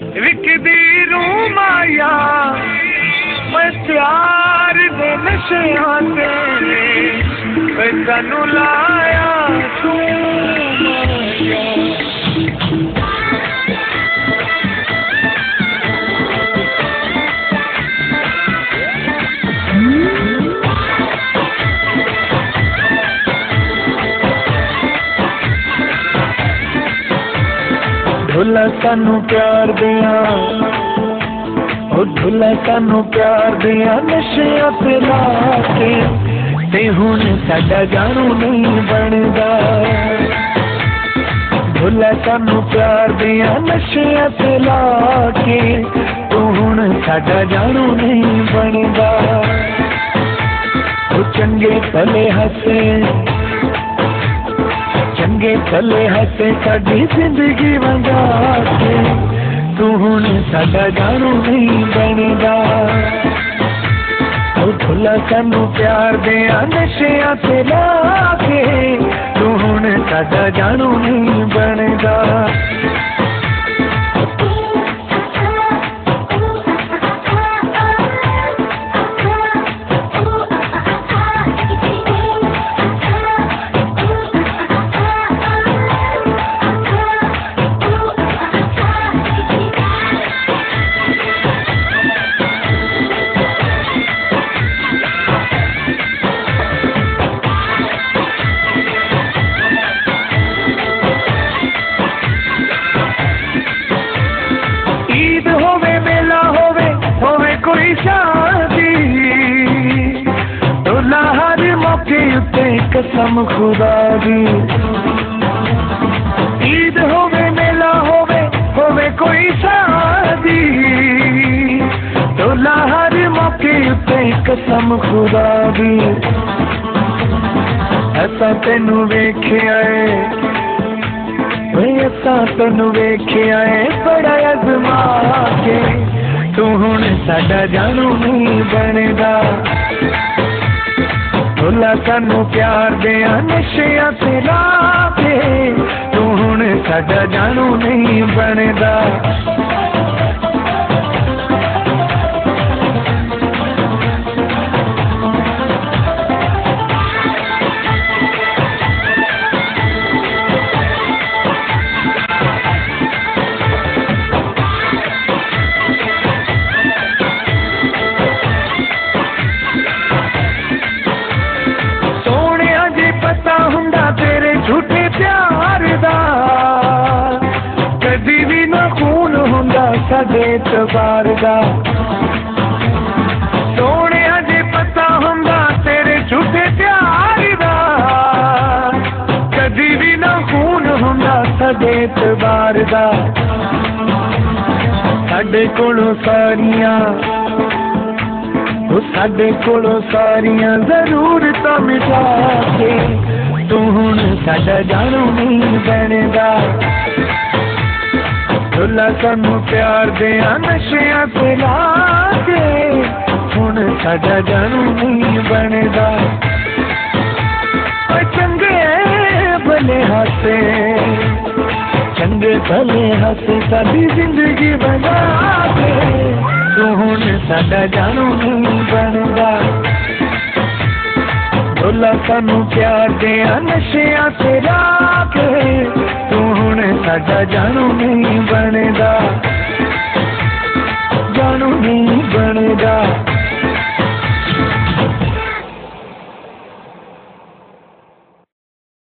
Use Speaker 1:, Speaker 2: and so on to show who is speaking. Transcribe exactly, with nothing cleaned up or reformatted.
Speaker 1: विकदी रूह माया मैं प्यार दे नशियां ते मैं तैनू लाया तू माया। ढोला सानू प्यार दिया ओ ढोला सानू प्यार दिया नशियां ते लाके ते हुण साडा जानू नहीं बनदा। ढोला सानू प्यार दिया नशियां ते लाके तू हुण साडा जानू नहीं बनदा। ओ चंगे भले हसे चंगे भले हसे साडी जिंदगी वंगा के तू हुण साडा जानू नहीं बनदा। ओ ढोला सानू प्यार दिया नशियां ते लाके तू हुण साडा जानू नहीं बनदा। कोई शादी ढोला हर मौके उत्ते कसम खुदा दी। ईद होवे मेला होवे होवे कोई शादी ढोला हर मौके उत्ते कसम खुदा दी। ऐसा तेनू वेखिया ऐसा तेनू वेखिया बड़ा अजमा के तू हुण साडा जानू नहीं बनदा। ढोला सानू प्यार दिया नशियां ते लाके तू हुण साडा जानू नहीं बनदा। तेरे झूठे प्यार दा कदी भी ना खून हुंदा साडे इतबार दा। सोने जे पता हुंदा तेरे झूठे प्यार दा कदी भी ना खून हुंदा साडे इतबार दा। साडे कोलों सारियां साडे कोलों सारियां जरूरतां मिटा के तू हुण साडा जानू नहीं बनदा। ढोला सानू प्यार दिया नशियां ते लाके हुण साडा जानू नहीं बनदा। चंगे भले हसे चंगे भले हसे साडी जिंदगी बना के तू हुण साडा जानू नहीं बनदा। ढोला सानू प्यार दिया नशियां ते लाके तू हुण साडा जानू नहीं बनदा जानू नहीं बनदा।